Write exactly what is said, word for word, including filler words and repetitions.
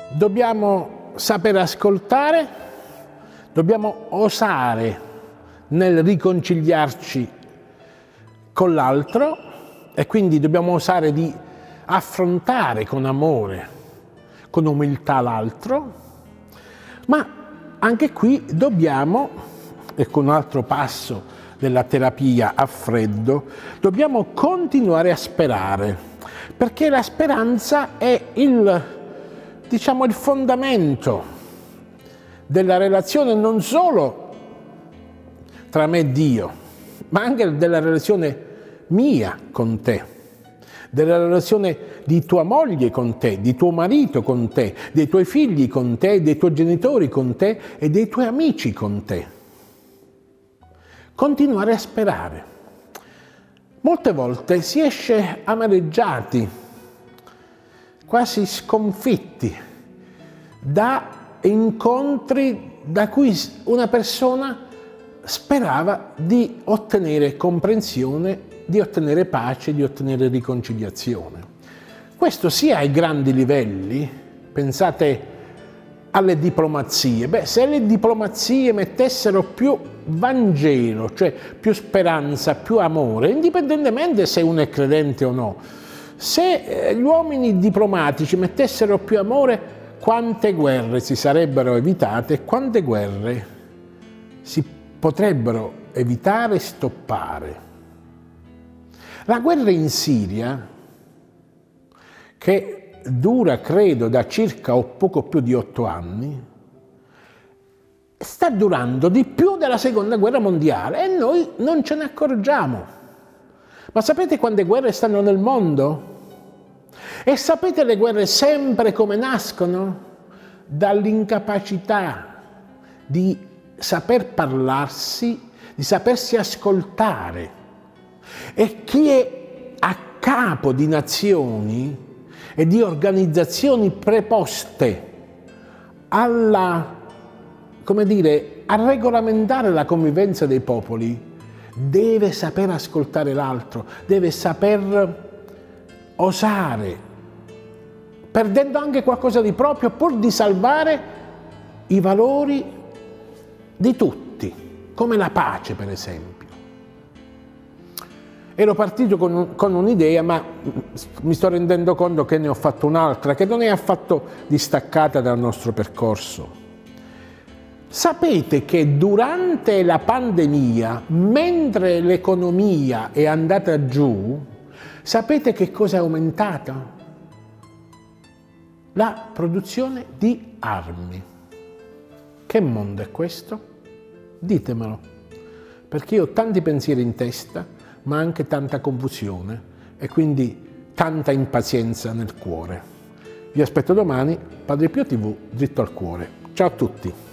Dobbiamo saper ascoltare, dobbiamo osare nel riconciliarci con l'altro e quindi dobbiamo osare di affrontare con amore, con umiltà l'altro, ma anche qui dobbiamo, e con un altro passo della terapia a freddo, dobbiamo continuare a sperare, perché la speranza è il, diciamo, il fondamento della relazione non solo tra me e Dio, ma anche della relazione mia con te, della relazione di tua moglie con te, di tuo marito con te, dei tuoi figli con te, dei tuoi genitori con te e dei tuoi amici con te. Continuare a sperare. Molte volte si esce amareggiati, quasi sconfitti, da incontri da cui una persona sperava di ottenere comprensione, di ottenere pace, di ottenere riconciliazione. Questo sia ai grandi livelli, pensate alle diplomazie. Beh, se le diplomazie mettessero più Vangelo, cioè più speranza, più amore, indipendentemente se uno è credente o no, se gli uomini diplomatici mettessero più amore, quante guerre si sarebbero evitate e quante guerre si potrebbero evitare e stoppare. La guerra in Siria, che dura credo da circa o poco più di otto anni, sta durando di più della seconda guerra mondiale e noi non ce ne accorgiamo. Ma sapete quante guerre stanno nel mondo? E sapete le guerre sempre come nascono? Dall'incapacità di saper parlarsi, di sapersi ascoltare. E chi è a capo di nazioni e di organizzazioni preposte alla, come dire, a regolamentare la convivenza dei popoli, deve saper ascoltare l'altro, deve saper osare, perdendo anche qualcosa di proprio, pur di salvare i valori di tutti, come la pace per esempio. Ero partito con, con un'idea, ma mi sto rendendo conto che ne ho fatto un'altra, che non è affatto distaccata dal nostro percorso. Sapete che durante la pandemia, mentre l'economia è andata giù, sapete che cosa è aumentato? La produzione di armi. Che mondo è questo? Ditemelo, perché io ho tanti pensieri in testa, ma anche tanta confusione e quindi tanta impazienza nel cuore. Vi aspetto domani, Padre Pio tivù, dritto al cuore. Ciao a tutti!